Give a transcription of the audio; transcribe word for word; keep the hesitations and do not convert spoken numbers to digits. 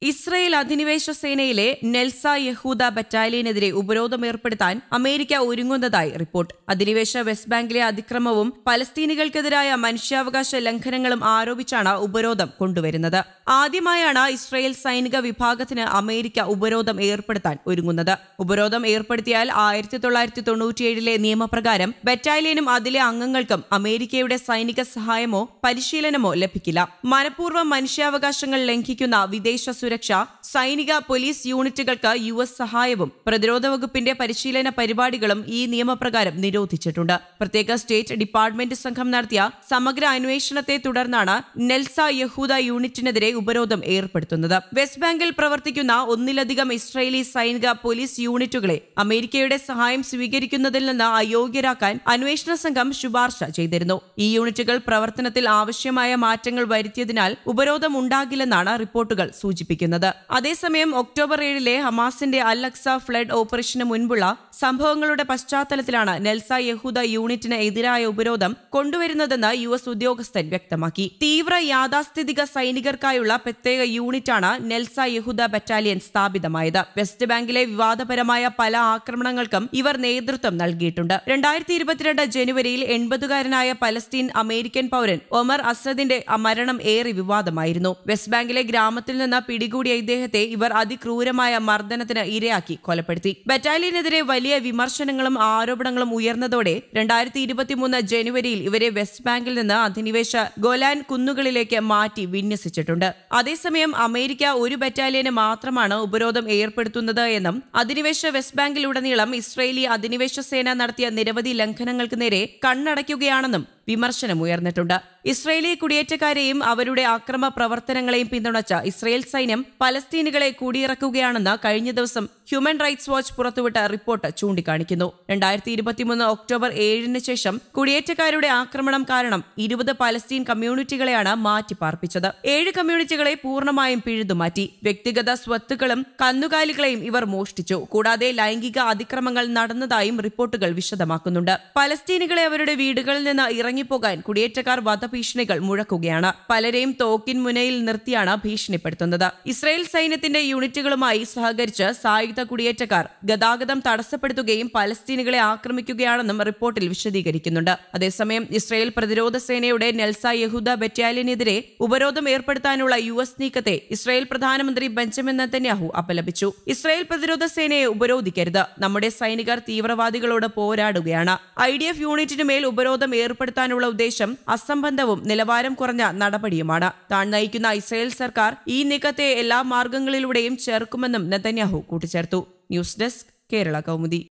Israel അധിനിവേശ സേനയിലെ നെൽസ യഹൂദ ബറ്റാലിയനെതിരെ ഉപരോധം ഏർപ്പെടുത്താൻ അമേരിക്ക ഒരുങ്ങുന്നതായി റിപ്പോർട്ട്. അധിനിവേശ വെസ്റ്റ് ബാങ്കിലെ അതിക്രമവും പലസ്തീനികൾക്കെതിരായ മനുഷ്യാവകാശ ലംഘനങ്ങളും ആരോപിച്ചാണ് ഉപരോധം കൊണ്ടുവരുന്നത്. ആദ്യമായാണ് ഇസ്രയേൽ സൈനിക വിഭാഗത്തിന് അമേരിക്ക ഉപരോധം ഏർപ്പെടുത്താൻ ഒരുങ്ങുന്നത്. ഉപരോധം ഏർപ്പെടുത്തിയാൽ ആയിരത്തി തൊള്ളായിരത്തി തൊണ്ണൂറ്റിയേഴിലെ നിയമപ്രകാരം ബറ്റാലിയനും അതിലെ അംഗങ്ങൾക്കും അമേരിക്കയുടെ സൈനിക സഹായമോ പരിശീലനമോ ലഭിക്കില്ല. മനഃപൂർവ്വം മനുഷ്യാവകാശങ്ങൾ ലംഘിക്കുന്ന വിദേശ സുരക്ഷ, സൈനിക പോലീസ് യൂണിറ്റുകൾക്ക് യു എസ് സഹായവും പ്രതിരോധ വകുപ്പിന്റെ പരിശീലന പരിപാടികളും ഈ നിയമപ്രകാരം നിരോധിച്ചിട്ടുണ്ട്. പ്രത്യേക സ്റ്റേറ്റ് ഡിപ്പാർട്ട്മെന്റ് സംഘം നടത്തിയ സമഗ്ര അന്വേഷണത്തെ തുടർന്നാണ് നെൽസ യഹൂദ യൂണിറ്റിനെതിരെ ഉപരോധം ഏർപ്പെടുത്തുന്നത്. വെസ്റ്റ് ബാങ്കിൽ പ്രവർത്തിക്കുന്ന ഒന്നിലധികം ഇസ്രായേലി സൈനിക പോലീസ് യൂണിറ്റുകളെ അമേരിക്കയുടെ സഹായം സ്വീകരിക്കുന്നതിൽ നിന്ന് അയോഗ്യരാക്കാൻ അന്വേഷണ സംഘം ശുപാർശ ചെയ്തിരുന്നു. ഈ യൂണിറ്റുകൾ പ്രവർത്തനത്തിൽ ആവശ്യമായ മാറ്റങ്ങൾ വരുത്തിയതിനാൽ ഉപരോധം ഉണ്ടാകില്ലെന്നാണ് റിപ്പോർട്ടുകൾ സൂചിപ്പിക്കുന്നത്. അതേസമയം ഒക്ടോബർ ഏഴിലെ ഹമാസിന്റെ അൽ അക്സ ഫ്ലഡ് ഓപ്പറേഷന് മുൻപുള്ള സംഭവങ്ങളുടെ പശ്ചാത്തലത്തിലാണ് നെൽസ യഹൂദ യൂണിറ്റിന് എതിരായ ഉപരോധം കൊണ്ടുവരുന്നതെന്ന് യു എസ് ഉദ്യോഗസ്ഥൻ വ്യക്തമാക്കി. തീവ്ര യാഥാസ്ഥിതിക സൈനികർക്കായുള്ള പ്രത്യേക യൂണിറ്റാണ് നെൽസ യഹൂദ ബറ്റാലിയൻ സ്ഥാപിതമായത്. വെസ്റ്റ് ബാങ്കിലെ വിവാദപരമായ പല ആക്രമണങ്ങൾക്കും ഇവർ നേതൃത്വം നൽകിയിട്ടുണ്ട്. രണ്ടായിരത്തി ഇരുപത്തിരണ്ട് ജനുവരിയിൽ എൺപതുകാരനായ പലസ്തീൻ അമേരിക്കൻ പൗരൻ ഒമർ അസദിന്റെ മരണം ഏറെ വിവാദമായിരുന്നു. വെസ്റ്റ് ബാങ്കിലെ ഗ്രാമത്തിൽ നിന്ന് പിടികൂടിയ ഇദ്ദേഹത്തെ ഇവർ അതിക്രൂരമായ മർദ്ദനത്തിന് ഇരയാക്കി കൊലപ്പെടുത്തി. ബറ്റാലിയനെതിരെ വലിയ വിമർശനങ്ങളും ആരോപണങ്ങളും ഉയർന്നതോടെ രണ്ടായിരത്തി ഇരുപത്തിമൂന്ന് ജനുവരിയിൽ ഇവരെ വെസ്റ്റ് ബാങ്കിൽ നിന്ന് അധിനിവേശ ഗോലാൻ കുന്നുകളിലേക്ക് മാറ്റി വിന്യസിച്ചിട്ടുണ്ട്. അതേസമയം അമേരിക്ക ഒരു ബറ്റാലിയന് മാത്രമാണ് ഉപരോധം ഏർപ്പെടുത്തുന്നത് എന്നും അധിനിവേശ വെസ്റ്റ് ബാങ്കിലുടനീളം ഇസ്രയേലി അധിനിവേശ സേന നടത്തിയ നിരവധി ലംഘനങ്ങൾക്ക് നേരെ കണ്ണടയ്ക്കുകയാണെന്നും വിമർശനമുയർന്നിട്ടുണ്ട്. ഇസ്രയേലി കുടിയേറ്റക്കാരെയും അവരുടെ അക്രമ പ്രവർത്തനങ്ങളെയും പിന്തുണച്ച ഇസ്രയേൽ സൈന്യം പലസ്തീനുകളെ കുടിയിറക്കുകയാണെന്ന് കഴിഞ്ഞ ദിവസം ഹ്യൂമൻ റൈറ്റ്സ് വാച്ച് പുറത്തുവിട്ട റിപ്പോർട്ട് ചൂണ്ടിക്കാണിക്കുന്നു. രണ്ടായിരത്തി ഇരുപത്തിമൂന്ന് ഒക്ടോബർ ഏഴിന് ശേഷം കുടിയേറ്റക്കാരുടെ ആക്രമണം കാരണം ഇരുപത് പലസ്തീൻ കമ്മ്യൂണിറ്റികളെയാണ് മാറ്റിപ്പാർപ്പിച്ചത്. ഏഴ് കമ്മ്യൂണിറ്റികളെ പൂർണ്ണമായും പിഴുതുമാറ്റി. വ്യക്തിഗത സ്വത്തുക്കളും കന്നുകാലികളെയും ഇവർ മോഷ്ടിച്ചു. കൂടാതെ ലൈംഗിക അതിക്രമങ്ങൾ നടന്നതായും റിപ്പോർട്ടുകൾ വിശദമാക്കുന്നുണ്ട്. പലസ്തീനുകളെ അവരുടെ വീടുകളിൽ നിന്ന് ഇറങ്ങിപ്പോകാൻ കുടിയേറ്റക്കാർ വധഭീഷണികൾ മുഴക്കുകയാണ്. പലരെയും തോക്കിൻ മുനയിൽ നിർത്തിയാണ് ഭീഷണിപ്പെടുത്തുന്നത്. ഇസ്രായേൽ സൈന്യത്തിന്റെ യൂണിറ്റുകളുമായി സഹകരിച്ച് സായുധ കുടിയേറ്റക്കാർ ഗതാഗതം തടസ്സപ്പെടുത്തുകയും പലസ്തീനുകളെ ആക്രമിക്കുകയാണെന്നും റിപ്പോർട്ടിൽ വിശദീകരിക്കുന്നുണ്ട്. അതേസമയം ഇസ്രായേൽ പ്രതിരോധ സേനയുടെ നെൽസ യഹൂദ ബറ്റാലിയനെതിരെ ഉപരോധം ഏർപ്പെടുത്താനുള്ള യു എസ് നീക്കത്തെ ഇസ്രായേൽ പ്രധാനമന്ത്രി ബെഞ്ചമിൻ നെതന്യാഹു അപലപിച്ചു. ഇസ്രായേൽ പ്രതിരോധ സേനയെ ഉപരോധിക്കരുത്, നമ്മുടെ സൈനികർ തീവ്രവാദികളോട് പോരാടുകയാണ്. ഐ ഡി എഫ് യൂണിറ്റിന് മേൽ ഉപരോധം ഏർപ്പെടുത്താനുള്ള ഉദ്ദേശം അസംബന്ധവും നിലവാരം കുറഞ്ഞ നടപടിയുമാണ്. താൻ നയിക്കുന്ന ഇസ്രായേൽ സർക്കാർ ഈ നീക്കത്തെ എല്ലാ മാർഗങ്ങളിലൂടെയും ചെറുക്കുമെന്നും നെതന്യാഹു കൂട്ടിച്ചേർത്തു. News desk, Kerala Kaumudi.